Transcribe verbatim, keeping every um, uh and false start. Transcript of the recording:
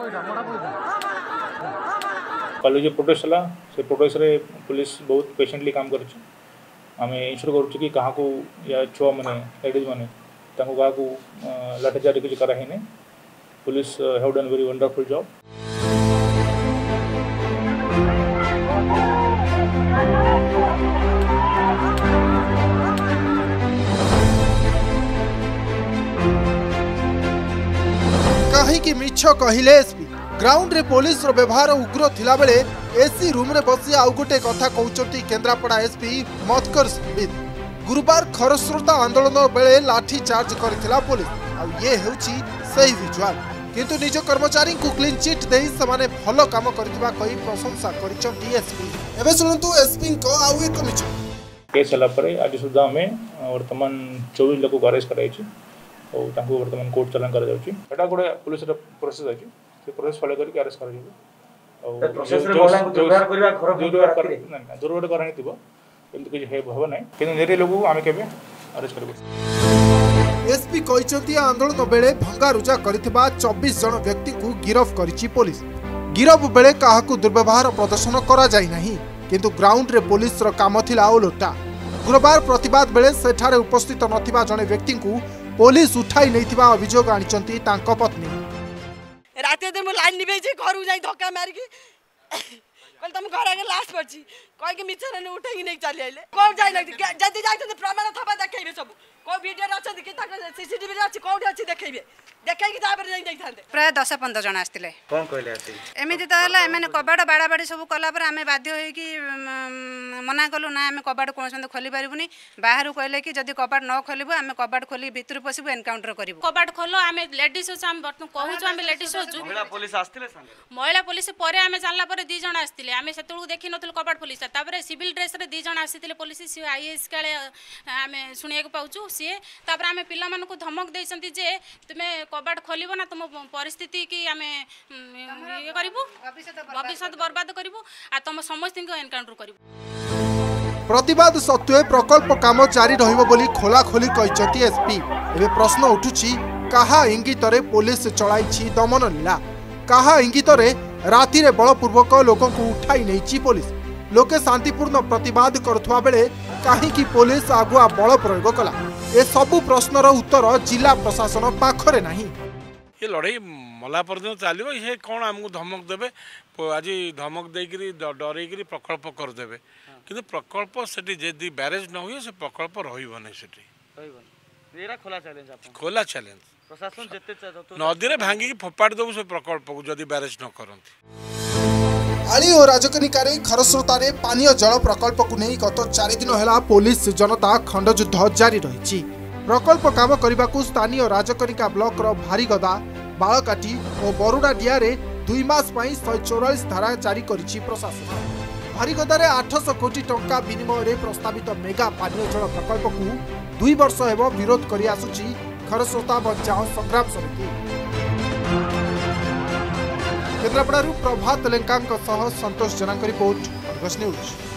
कल जो प्रोटेस्ट है से प्रोटेस्ट रे पुलिस बहुत पेशेंटली काम कर आम इनश्योर करुँ कि क्या या छुआ मैंने लेडीज मैंने क्या लाठीचार्ज किसी कराही police have done very wonderful job. कहीं मिछ कहले एसपी ग्राउंड रे पुलिस रो व्यवहार उग्र थिला बेले एसी रूम रे बसी आउ गोटे कथा कहउचंती केन्द्रापड़ा एसपी मधुकर स्मिथ। गुरुवार खरस्रोता आंदोलन बेले लाठी चार्ज करथिला पुलिस आ ये हेउची सही विजुअल किंतु निज कर्मचारी को क्लीन चिट देई समाने भलो काम करथिबा कहि प्रशंसा करिचंती एसपी। एबे सुनंतु एसपी को आउ एक मिछ केस हला परे आज सुधा में वर्तमान चौबीस लोक को अरेस्ट कराई छी और तांको वर्तमान कोर्ट चलन कर जाउची एटा गोटे पुलिस रो प्रोसेस अछि से प्रोसेस फॉलो करके अरेस्ट कर जेबो और प्रोसेस रे बोला को व्यवहार करबा घर व्यवहार ना ना जरूर करानी थिबो किंतु किछ हे भव नै किंतु नेरे लोग आमे केबे अरेस्ट करबो। एसपी कहिचंती आंदोलन बेले भंगारुजा करथिबा चौबीस जन व्यक्ति को गिरफ्त करिछि पुलिस। गिरफ बेले काहाकू दुर्व्यवहार प्रदर्शन करा जाय नाही किंतु ग्राउंड रे पुलिस रो काम थिला ओलोटा। गुरुवार प्रतिवाद बेले सेठारे उपस्थित नथिबा जने व्यक्ति को पुलिस उठाई नहीं अभियोग आनी पत्नी। रात दिन लाइन निभे घर जाई धक्का मारिकी कल तुम घर आगे लाश पड़ी कहीं मिछर ने उठे नहीं चली आइले कौन जाई जदि जाइछन प्रमाण थबा देखेबे सब को वीडियो अछि कि सीसीटीवी रे अछि कोठी अछि देखेबे देखै कि तापर जाई जाई थांते प्राय दस पंद्रह जन आस्तिले कोन कहले आसी एमिति त हला एमे कबाड़ बाड़ा बाड़ी सब कला पर आमे बाध्य होई कि मना कलु ना आमे कबाड़ कोन खोली पारिबुनी बाहरु कहले कि जदि कबाड़ न खोलिबो आमे कबाड़ खोली भितर पसिबो एनकाउंटर करिबो कबाड़ खोलो आमे लेडीज हो हम बर्तन कहू छु आमे लेडीज हो छु महिला पुलिस आस्तिले संगे महिला पुलिस परे आमे जानला परे दि जन आस्तिले आमे सेतुळु देखि नथुल कबाड़ पुलिस तापर सिविल ड्रेस रे दि जन आस्तिले पुलिस सी आईएएस काले आमे सुनिया को पाउछु सी तापर आमे पिल्ला मन को धमक देसंती जे तुमे कबाड़ खोलिबो ना तुम परिस्थिति की आमे ये करिबो भविष्य बर्बाद करिबो आ तुम समस्त को एनकाउंटर करिबो। प्रतिवाद सत्वे प्रकल्प काम जारी रहिबो बोली खोला खोली कहिचंती एसपी। एबे प्रश्न उठुछि काहा इंगित रे पुलिस चलाइछि दमन लीला काहा इंगित रे राति रे बलपूर्वक लोक को उठाई नैछि पुलिस। लोके शांतिपूर्ण प्रतिवाद करथुवा बेले काहे कि पुलिस आगुआ बल प्रयोग कला ए सबु प्रश्नर उत्तर जिला प्रशासन पाखरे नाही। ये लड़ाई मला पर्यटन चलो ये कौन आमको धमक देवे आज धमक देकरी डरईकरी प्रकल्प करदे कि प्रकल्प से बैरेज न हुए से प्रकल्प रही खोला चैलेंज खोला चैलेंज प्रशासन जेते नदी में भांगिकी फोपाड़ी देबू से प्रकल्प को जदि बैरेज न करती। आली और राजकनिकारे खरस्रोतारे पानीय जल प्रकल्प को नहीं गत चार दिन है पुलिस जनता खंडयुद्ध जारी रही। प्रकल्प काम करने को स्थानीय राजकनिका ब्लॉक रो भारीगदा बालकाटी और बरुड़ा डियारे दुई मास पई शहे चौरालीस धारा जारी करिछि प्रशासन। भारीगदारे आठ सौ कोटी टंका विनिमय रे प्रस्तावित मेगा पानीय जल प्रकल्प को दुई वर्ष हेब विरोध करि आसुछि खरस्रोता बचाओ संग्राम समिति। केन्द्रापड़ारू प्रभात लेंका सह संतोष जनांक रिपोर्ट अर्गस न्यूज।